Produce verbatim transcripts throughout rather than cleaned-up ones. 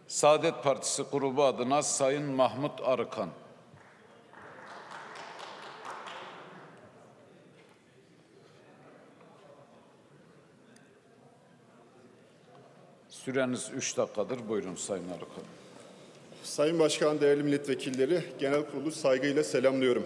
Saadet Partisi grubu adına Sayın Mahmut Arıkan. Süreniz üç dakikadır. Buyurun Sayın Arıkan. Sayın Başkan, değerli milletvekilleri, genel kurulu saygıyla selamlıyorum.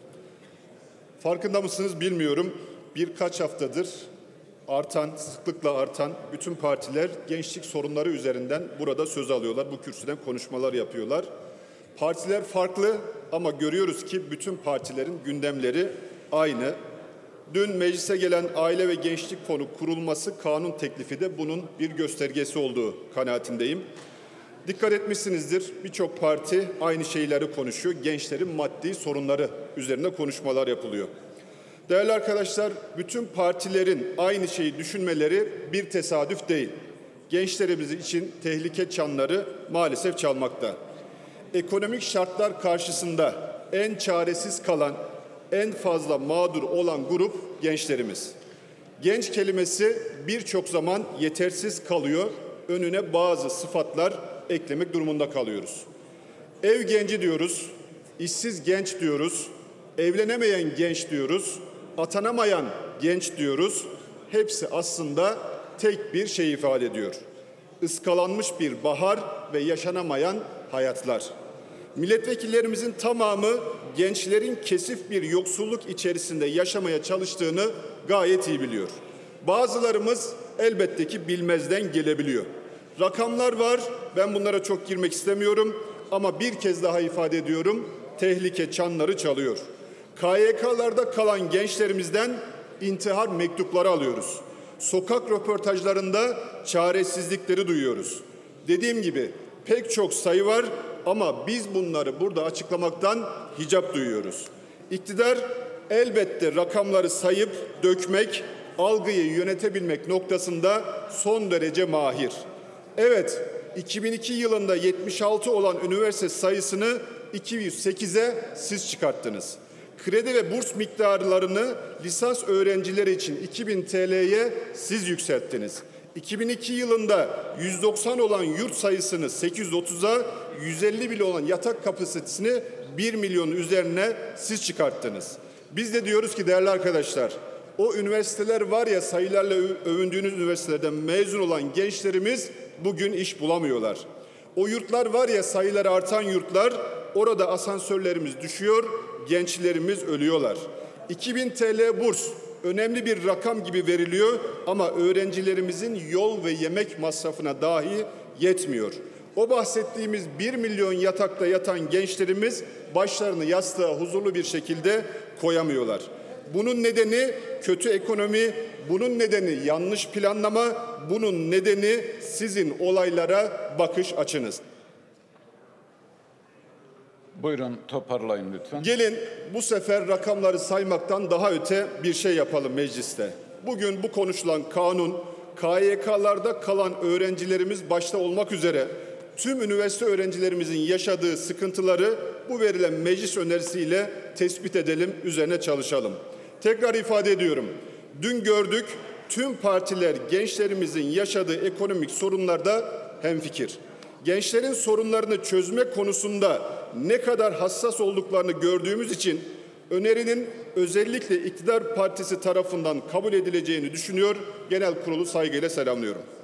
Farkında mısınız bilmiyorum. Birkaç haftadır artan, sıklıkla artan bütün partiler gençlik sorunları üzerinden burada söz alıyorlar. Bu kürsüden konuşmalar yapıyorlar. Partiler farklı ama görüyoruz ki bütün partilerin gündemleri aynı. Dün meclise gelen Aile ve Gençlik Fonu kurulması kanun teklifi de bunun bir göstergesi olduğu kanaatindeyim. Dikkat etmişsinizdir, birçok parti aynı şeyleri konuşuyor. Gençlerin maddi sorunları üzerine konuşmalar yapılıyor. Değerli arkadaşlar, bütün partilerin aynı şeyi düşünmeleri bir tesadüf değil. Gençlerimiz için tehlike çanları maalesef çalmakta. Ekonomik şartlar karşısında en çaresiz kalan, en fazla mağdur olan grup gençlerimiz. Genç kelimesi birçok zaman yetersiz kalıyor. Önüne bazı sıfatlar eklemek durumunda kalıyoruz. Ev genci diyoruz, işsiz genç diyoruz, evlenemeyen genç diyoruz, atanamayan genç diyoruz. Hepsi aslında tek bir şey ifade ediyor. Iskalanmış bir bahar ve yaşanamayan hayatlar. Milletvekillerimizin tamamı gençlerin kesif bir yoksulluk içerisinde yaşamaya çalıştığını gayet iyi biliyor. Bazılarımız elbette ki bilmezden gelebiliyor. Rakamlar var, ben bunlara çok girmek istemiyorum ama bir kez daha ifade ediyorum, tehlike çanları çalıyor. K Y K'larda kalan gençlerimizden intihar mektupları alıyoruz. Sokak röportajlarında çaresizlikleri duyuyoruz. Dediğim gibi pek çok sayı var ama biz bunları burada açıklamaktan hicap duyuyoruz. İktidar elbette rakamları sayıp dökmek, algıyı yönetebilmek noktasında son derece mahir. Evet, iki bin iki yılında yetmiş altı olan üniversite sayısını iki yüz sekize siz çıkarttınız. Kredi ve burs miktarlarını lisans öğrencileri için iki bin T L'ye siz yükselttiniz. iki bin iki yılında yüz doksan olan yurt sayısını sekiz yüz otuza, yüz elli bile olan yatak kapasitesini bir milyonun üzerine siz çıkarttınız. Biz de diyoruz ki değerli arkadaşlar, o üniversiteler var ya, sayılarla övündüğünüz üniversitelerden mezun olan gençlerimiz bugün iş bulamıyorlar. O yurtlar var ya, sayıları artan yurtlar, orada asansörlerimiz düşüyor, gençlerimiz ölüyorlar. iki bin T L burs önemli bir rakam gibi veriliyor ama öğrencilerimizin yol ve yemek masrafına dahi yetmiyor. O bahsettiğimiz bir milyon yatakta yatan gençlerimiz başlarını yastığa huzurlu bir şekilde koyamıyorlar. Bunun nedeni kötü ekonomi, bunun nedeni yanlış planlama, bunun nedeni sizin olaylara bakış açınız. Buyurun toparlayın lütfen. Gelin bu sefer rakamları saymaktan daha öte bir şey yapalım mecliste. Bugün bu konuşulan kanun, K Y K'larda kalan öğrencilerimiz başta olmak üzere tüm üniversite öğrencilerimizin yaşadığı sıkıntıları bu verilen meclis önerisiyle tespit edelim, üzerine çalışalım. Tekrar ifade ediyorum. Dün gördük, tüm partiler gençlerimizin yaşadığı ekonomik sorunlarda hemfikir. Gençlerin sorunlarını çözme konusunda ne kadar hassas olduklarını gördüğümüz için önerinin özellikle iktidar partisi tarafından kabul edileceğini düşünüyor. Genel kurulu saygıyla selamlıyorum.